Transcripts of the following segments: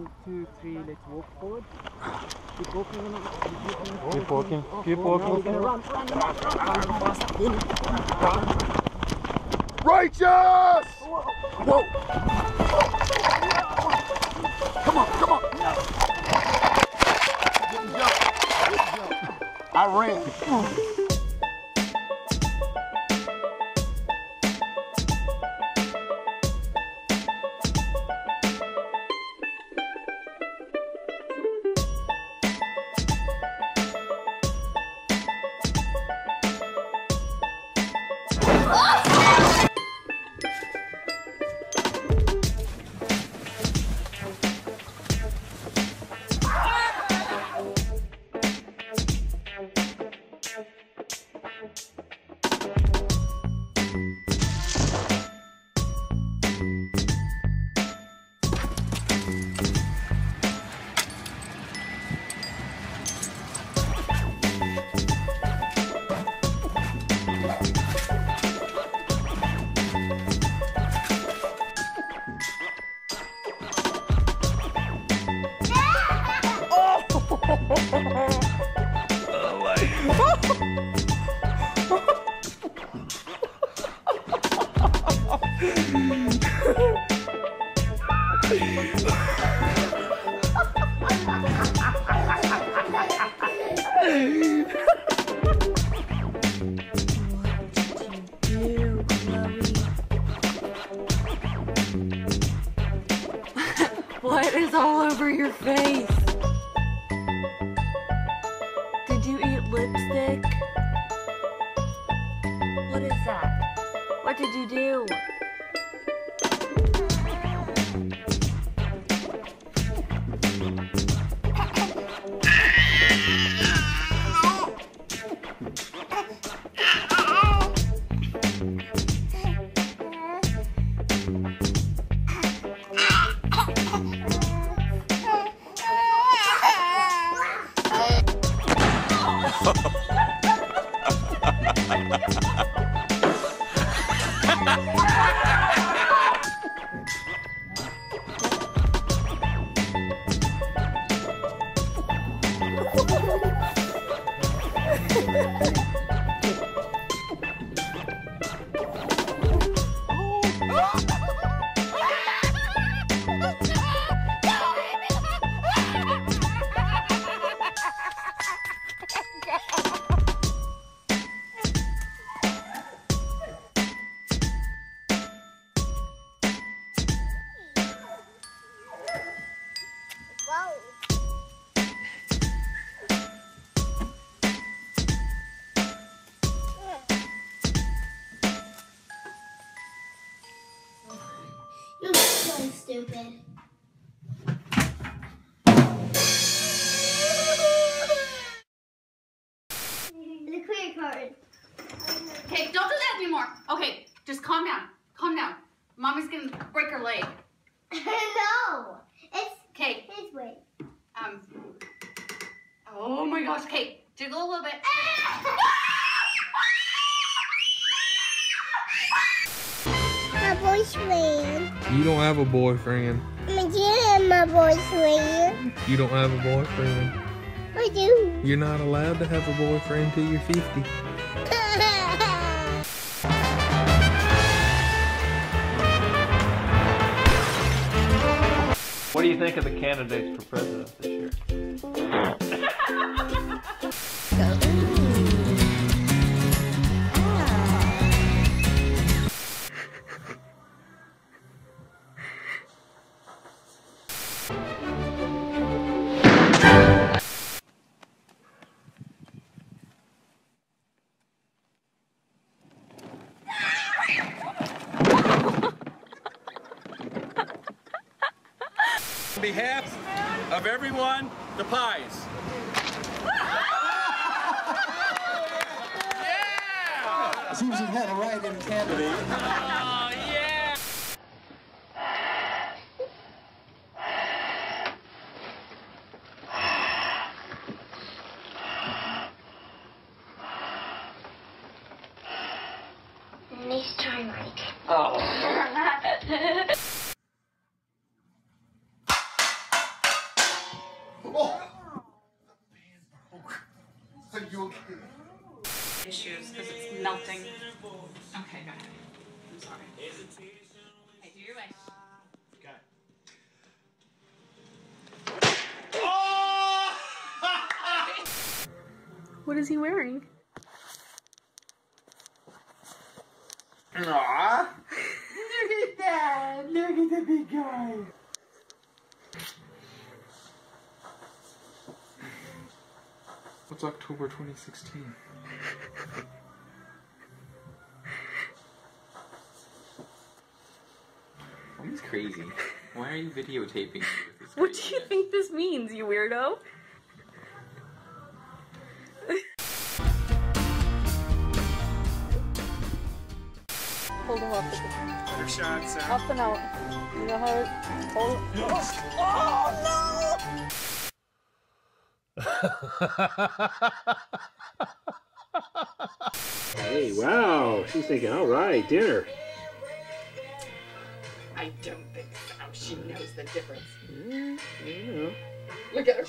1, 2, 3, let's walk forward. Keep walking. Keep walking. Keep walking. Now we're gonna run fast. Run. Righteous! Whoa! Come on, come on! Didn't jump. I ran. What is all over your face? Did you eat lipstick? What is that? What did you do? You're so stupid. The clear card. Okay, don't do that anymore. Okay, just calm down. Calm down. Mommy's gonna break her leg. No, it's Okay. his way. Oh my gosh. Okay, jiggle a little bit. My boyfriend. You don't have a boyfriend. I do have my boyfriend. You don't have a boyfriend. I do. You're not allowed to have a boyfriend till you're 50. What do you think of the candidates for president this year? On behalf of everyone, the pies. Yeah! Seems you've had a write-in candidate. Oh, yeah! Nice try, Mike. Oh. Are you okay? Issues because it's melting. Okay, go ahead. I'm sorry. Okay, do your wish. What is he wearing? Aww. Look at that. Look at the big guy. What's October 2016? Mommy's crazy. Why are you videotaping me with this What do you craziness? think this means, you weirdo? Hold him up. Your shot, Sam. Up and out. You know how it... Hold... Hey, wow. She's thinking, all right, dinner. I don't think so. She knows the difference. Yeah. Look at her.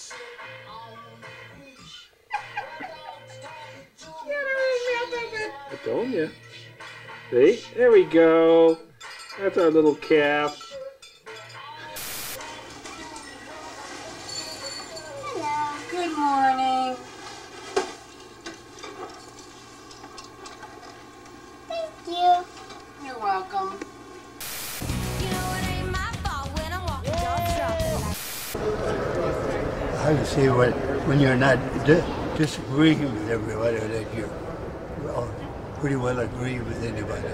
I told you. See? There we go. That's our little calf. Hello. Good morning. Thank you. You're welcome. I can see when you're not disagreeing with everybody, that you're pretty well agree with anybody.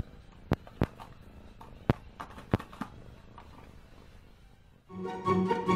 Thank you.